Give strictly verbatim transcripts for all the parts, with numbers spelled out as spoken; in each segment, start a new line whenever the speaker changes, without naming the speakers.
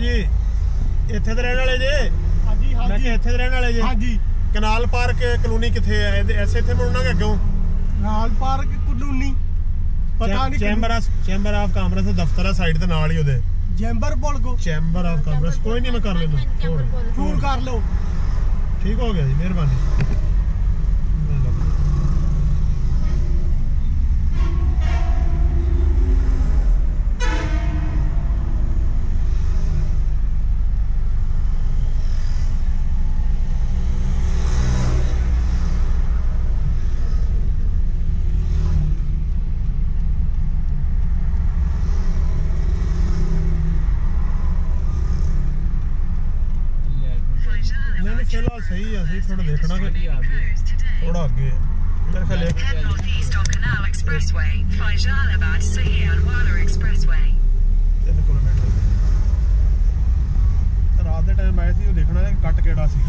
जी इत्थे दे रहने वाले जे? हाँ जी हाँ जी इत्थे दे रहने वाले जे? हाँ जी। कनाल पार्क कलोनी किथे है? ऐसे इत्थे मुड़ना कि अग्गों? कनाल पार्क कलोनी पता नहीं। Chamber of chamber of commerce दफ्तर है साइड ते नाल ही ओदे। चैंबर बोल को चैंबर ऑफ कामर्स कोई नहीं मैं कर लेना फोन कर लो। ठीक हो गया जी मेहरबानी। फिलहाल सही है सही थोड़ा देखना कि थोड़ा आगे मेरे ख्याल
northeast on Kanal Expressway, Faisalabad to Ghatwala Expressway.
तीन किलोमीटर रात के टाइम आए थे देखना है कट केड़ा सी।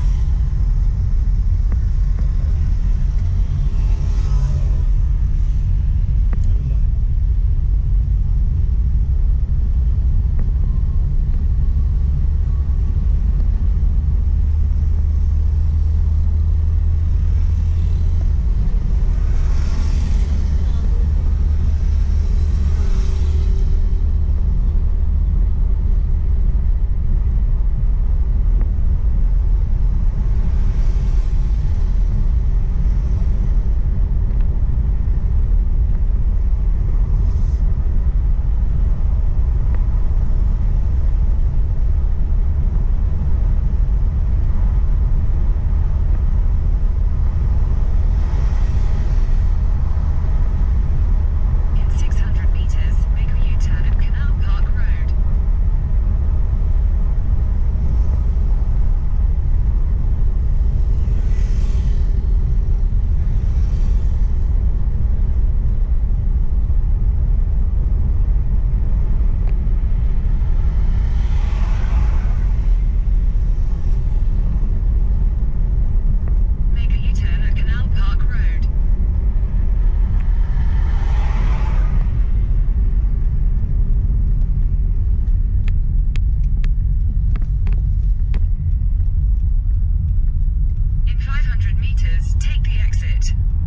In five hundred meters, take the exit.